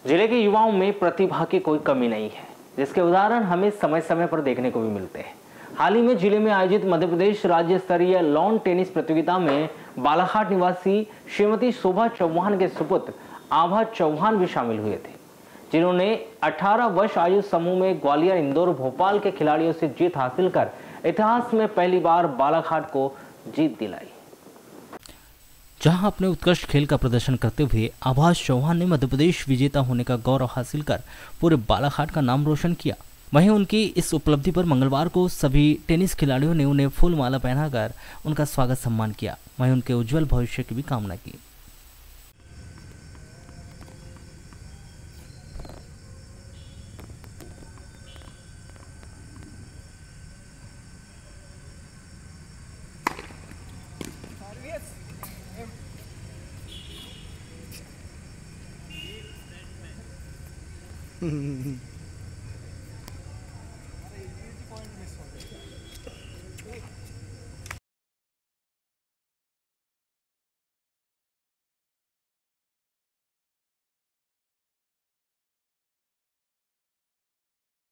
जिले के युवाओं में प्रतिभा की कोई कमी नहीं है, जिसके उदाहरण हमें समय समय पर देखने को भी मिलते हैं। हाल ही में जिले में आयोजित मध्य प्रदेश राज्य स्तरीय लॉन टेनिस प्रतियोगिता में बालाघाट निवासी श्रीमती शोभा चौहान के सुपुत्र आभा चौहान भी शामिल हुए थे, जिन्होंने 18 वर्ष आयु समूह में ग्वालियर, इंदौर, भोपाल के खिलाड़ियों से जीत हासिल कर इतिहास में पहली बार बालाघाट को जीत दिलाई। जहां अपने उत्कृष्ट खेल का प्रदर्शन करते हुए आभा चौहान ने मध्य प्रदेश विजेता होने का गौरव हासिल कर पूरे बालाघाट का नाम रोशन किया। वहीं उनकी इस उपलब्धि पर मंगलवार को सभी टेनिस खिलाड़ियों ने उन्हें फूल माला पहनाकर उनका स्वागत सम्मान किया। वहीं उनके उज्जवल भविष्य की भी कामना की।